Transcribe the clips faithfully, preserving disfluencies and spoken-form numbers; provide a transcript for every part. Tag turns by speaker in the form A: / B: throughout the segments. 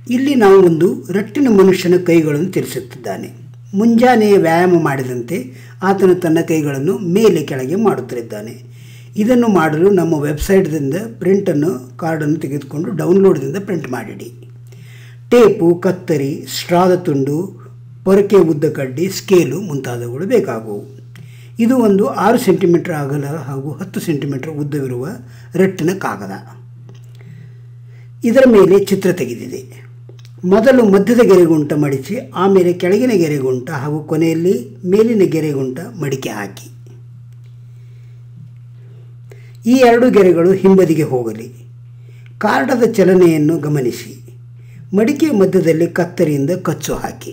A: ಇಲ್ಲಿ ನಾವು ಒಂದು ರಟ್ಟಿನ ಮನುಷ್ಯನ ಕೈಗಳನ್ನು ತಿಳಿಸುತ್ತಿದ್ದಾನೆ. ಮುಂಜಾನೆಯ ವ್ಯಾಯಾಮ ಮಾಡಿದಂತೆ ಆತನು ತನ್ನ ಕೈಗಳನ್ನು ಮೇಲೆ ಕೆಳಗೆ ಮಾಡುತ್ತಿದ್ದಾನೆ. ಇದನ್ನು ಮಾಡಲು ನಮ್ಮ ವೆಬ್ಸೈಟ್ದಿಂದ ಪ್ರಿಂಟನ್ನು ಕಾರ್ಡನ್ನು ತೆಗೆದುಕೊಂಡು ಡೌನ್ಲೋಡ್ದಿಂದ ಪ್ರಿಂಟ್ ಮಾಡಿಡಿ. ಟೇಪು, ಕತ್ತರಿ, ಸ್ಟ್ರಾದ ತುಂಡು, ಪೊರಕೆ ಉದ್ದ ಕಡ್ಡಿ, ಸ್ಕೇಲು ಮುಂತಾದವುಗಳು ಬೇಕಾಗುವು. ಇದು ಒಂದು ಆರು ಸೆಂಟಿಮೀಟರ್ ಅಗಲ ಹಾಗೂ ಹತ್ತು ಸೆಂಟಿಮೀಟರ್ ಉದ್ದವಿರುವ ರಟ್ಟಿನ ಕಾಗದ. ಇದರ ಮೇಲೆ ಚಿತ್ರ ತೆಗೆದಿದೆ. ಮೊದಲು ಮಧ್ಯದ ಗೆರೆಗುಂಟ ಮಡಿಚಿ ಆಮೇಲೆ ಕೆಳಗಿನ ಗೆರೆಗುಂಟ ಹಾಗೂ ಕೊನೆಯಲ್ಲಿ ಮೇಲಿನ ಗೆರೆಗುಂಟ ಮಡಿಕೆ ಹಾಕಿ. ಈ ಎರಡು ಗೆರೆಗಳು ಹಿಂಬದಿಗೆ ಹೋಗಲಿ. ಕಾರ್ಡದ ಚಲನೆಯನ್ನು ಗಮನಿಸಿ. ಮಡಿಕೆ ಮಧ್ಯದಲ್ಲಿ ಕತ್ತರಿಯಿಂದ ಕಚ್ಚು ಹಾಕಿ.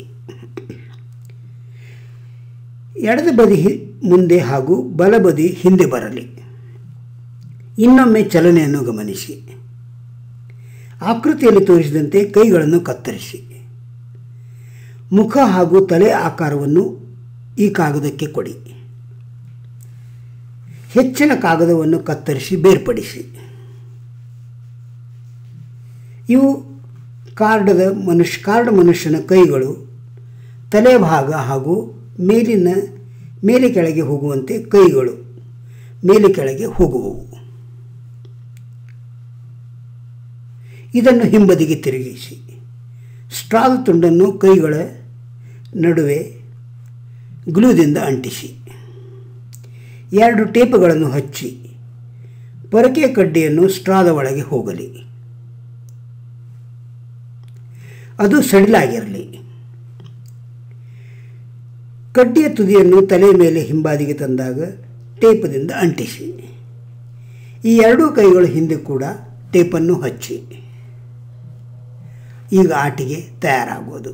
A: ಎಡದ ಬದಿ ಮುಂದೆ ಹಾಗೂ ಬಲಬದಿ ಹಿಂದೆ ಬರಲಿ. ಇನ್ನೊಮ್ಮೆ ಚಲನೆಯನ್ನು ಗಮನಿಸಿ. ಆಕೃತಿಯಲ್ಲಿ ತೋರಿಸಿದಂತೆ ಕೈಗಳನ್ನು ಕತ್ತರಿಸಿ. ಮುಖ ಹಾಗೂ ತಲೆ ಆಕಾರವನ್ನು ಈ ಕಾಗದಕ್ಕೆ ಕೊಡಿ. ಹೆಚ್ಚಿನ ಕಾಗದವನ್ನು ಕತ್ತರಿಸಿ ಬೇರ್ಪಡಿಸಿ. ಇವು ಕಾರ್ಡದ ಮನುಷ್ಯ ಕಾರ್ಡ್ ಮನುಷ್ಯನ ಕೈಗಳು ತಲೆ ಭಾಗ ಹಾಗೂ ಮೇಲಿನ ಮೇಲೆ ಕೆಳಗೆ ಹೋಗುವಂತೆ ಕೈಗಳು ಮೇಲೆ ಕೆಳಗೆ ಹೋಗುವವು. ಇದನ್ನು ಹಿಂಬದಿಗೆ ತಿರುಗಿಸಿ. ಸ್ಟ್ರಾದ ತುಂಡನ್ನು ಕೈಗಳ ನಡುವೆ ಗ್ಲೂದಿಂದ ಅಂಟಿಸಿ. ಎರಡು ಟೇಪುಗಳನ್ನು ಹಚ್ಚಿ ಪೊರಕೆ ಕಡ್ಡಿಯನ್ನು ಸ್ಟ್ರಾದ ಒಳಗೆ ಹೋಗಲಿ. ಅದು ಸಡಿಲಾಗಿರಲಿ. ಕಡ್ಡಿಯ ತುದಿಯನ್ನು ತಲೆ ಮೇಲೆ ಹಿಂಬದಿಗೆ ತಂದಾಗ ಟೇಪದಿಂದ ಅಂಟಿಸಿ. ಈ ಎರಡೂ ಕೈಗಳು ಹಿಂದೆ ಕೂಡ ಟೇಪನ್ನು ಹಚ್ಚಿ. ಈಗ ಆಟಿಕೆ ತಯಾರಾಗುವುದು.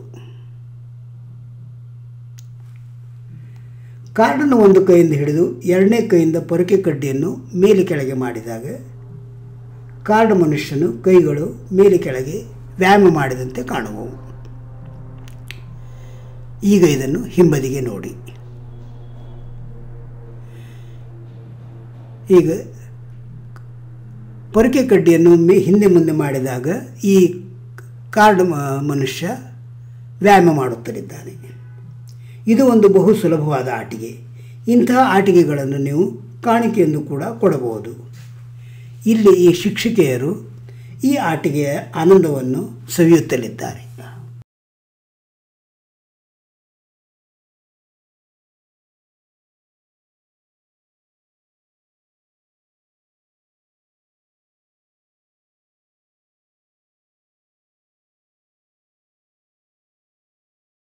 A: ಕಾರ್ಡನ್ನು ಒಂದು ಕೈಯಿಂದ ಹಿಡಿದು ಎರಡನೇ ಕೈಯಿಂದ ಪೊರಕೆ ಕಡ್ಡಿಯನ್ನು ಮೇಲೆ ಕೆಳಗೆ ಮಾಡಿದಾಗ ಕಾರ್ಡ್ ಮನುಷ್ಯನು ಕೈಗಳು ಮೇಲೆ ಕೆಳಗೆ ವ್ಯಾಯಾಮ ಮಾಡಿದಂತೆ ಕಾಣುವವು. ಈಗ ಇದನ್ನು ಹಿಂಬದಿಗೆ ನೋಡಿ. ಈಗ ಪೊರಕೆ ಕಡ್ಡಿಯನ್ನು ಮೇ ಹಿಂದೆ ಮುಂದೆ ಮಾಡಿದಾಗ ಈ ಕಾರ್ಡ್ ಮನುಷ್ಯ ವ್ಯಾಯಾಮ ಮಾಡುತ್ತಲಿದ್ದಾನೆ. ಇದು ಒಂದು ಬಹು ಸುಲಭವಾದ ಆಟಿಕೆ. ಇಂತಹ ಆಟಿಕೆಗಳನ್ನು ನೀವು ಕಾಣಿಕೆಯೆಂದು ಕೂಡ ಕೊಡಬಹುದು. ಇಲ್ಲಿ ಈ ಶಿಕ್ಷಕಿಯರು ಈ ಆಟಿಕೆಯ ಆನಂದವನ್ನು ಸವಿಯುತ್ತಲಿದ್ದಾರೆ.